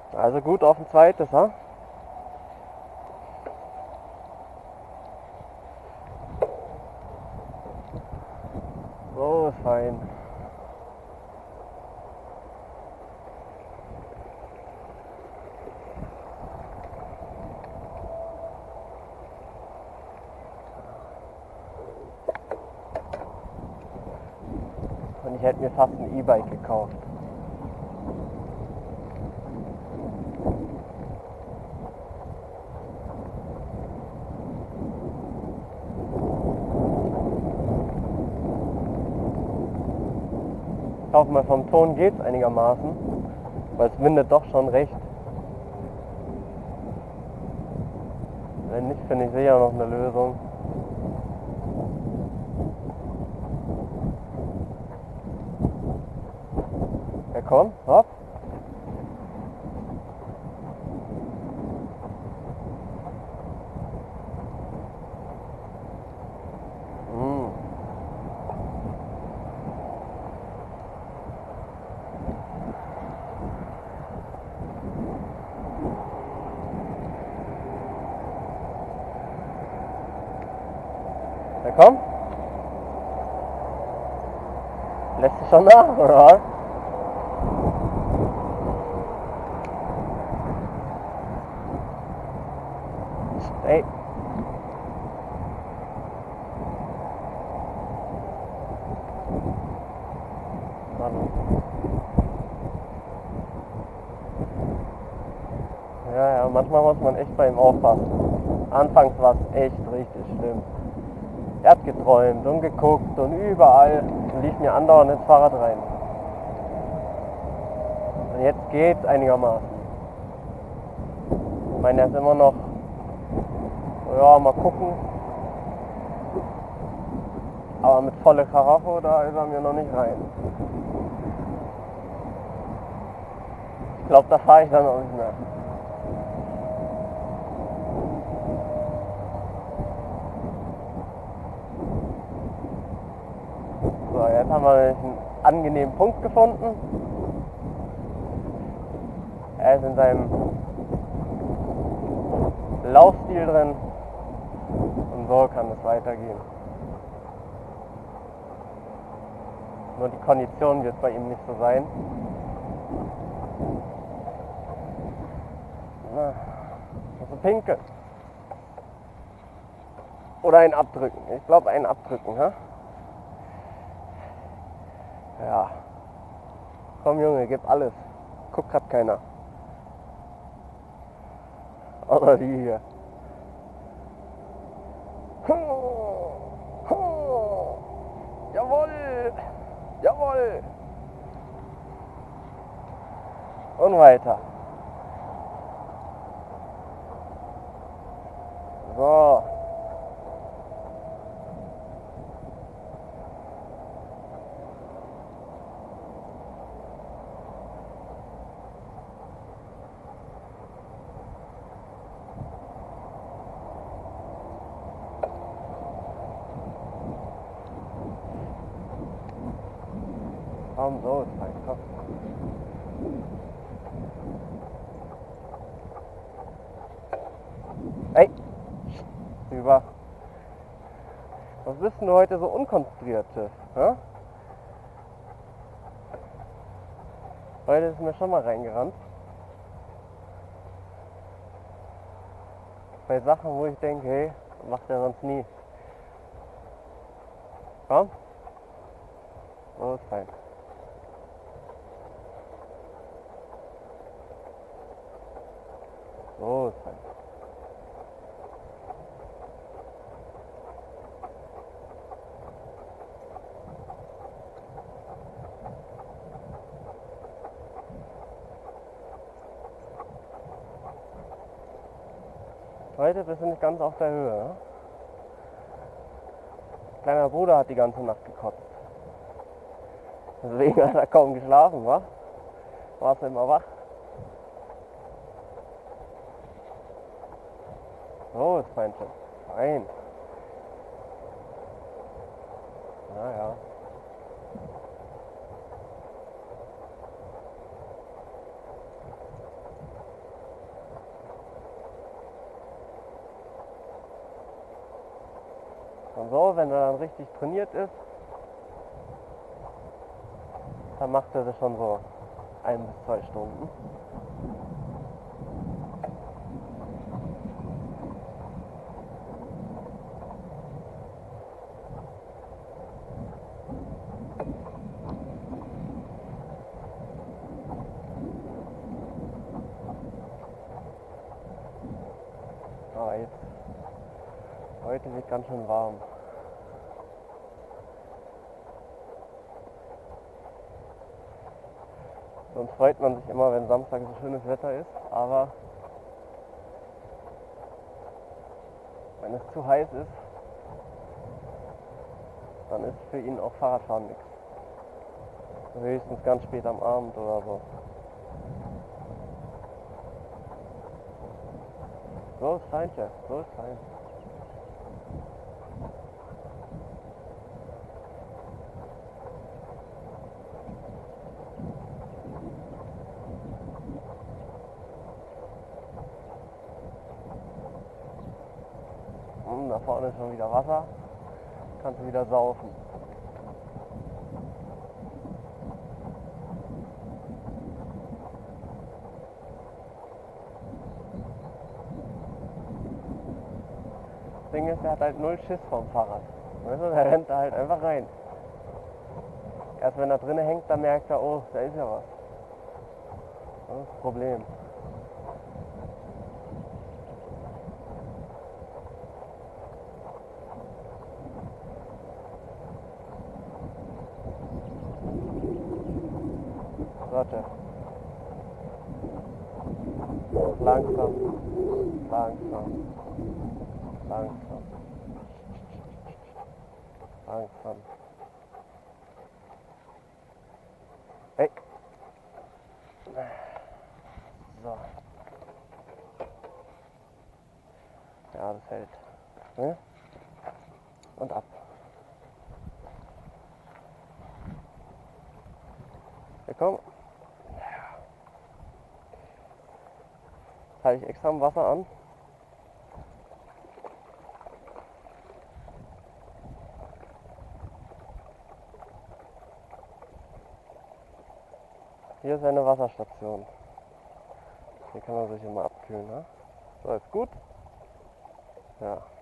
Also gut auf ein zweites, ha? So ist fein. Und ich hätte mir fast ein E-Bike gekauft. Ich hoffe mal, vom Ton geht's einigermaßen, weil es windet doch schon recht. Wenn nicht, finde ich sicher noch eine Lösung. Ja komm, hopp. Hm. Ja komm. Lässt sich schon nach, oder? Ey. Mann. Ja, manchmal muss man echt bei ihm aufpassen. Anfangs war es echt richtig schlimm. Er hat geträumt und geguckt und überall lief mir andauernd ins Fahrrad rein. Und jetzt geht's einigermaßen. Ich meine, er ist immer noch, ja, mal gucken. Aber mit volle Karacho, da ist er mir noch nicht rein. Ich glaube, da fahre ich dann auch nicht mehr. So, jetzt haben wir einen angenehmen Punkt gefunden. Er ist in seinem Laufstil drin und so kann es weitergehen. Nur die Kondition wird bei ihm nicht so sein. Na, also pinkeln. Oder einen abdrücken. Ich glaube einen abdrücken, ha? Ja. Komm Junge, gib alles. Guckt grad keiner. Außer die hier. Jawohl! Jawohl! Und weiter. So. Komm, so ist fein, komm. Ey! Über. Was bist denn du heute so unkonzentriert, Hä? Heute ist mir schon mal reingerannt. Bei Sachen, wo ich denke, hey, macht er sonst nie. Komm. So ist fein. So ist fein. Heute bist du nicht ganz auf der Höhe, ne? Kleiner Bruder hat die ganze Nacht gekotzt. Deswegen hat er kaum geschlafen, wa? Warst du immer wach? So ist Feinchen. Fein. Naja. Und so, wenn er dann richtig trainiert ist, dann macht er das schon so 1 bis 2 Stunden. Aber jetzt, heute wird ganz schön warm. Sonst freut man sich immer, wenn Samstag so schönes Wetter ist, aber wenn es zu heiß ist, dann ist für ihn auch Fahrradfahren nichts. Höchstens ganz spät am Abend oder so. So ist fein, Chef, so ist fein. Da vorne ist schon wieder Wasser, kannst du wieder saufen. Das Ding ist, er hat halt null Schiss vom Fahrrad. Weißt du, der rennt da halt einfach rein. Erst wenn er drinnen hängt, dann merkt er, oh, da ist ja was. Das ist das Problem. So, Jeff. Langsam, langsam, langsam, langsam. Hey. So. Ja, das hält. Ne? Und ab. Ja, komm. Jetzt halte ich extra am Wasser an. Hier ist eine Wasserstation. Hier kann man sich immer abkühlen. Ne? So, ist gut. Ja.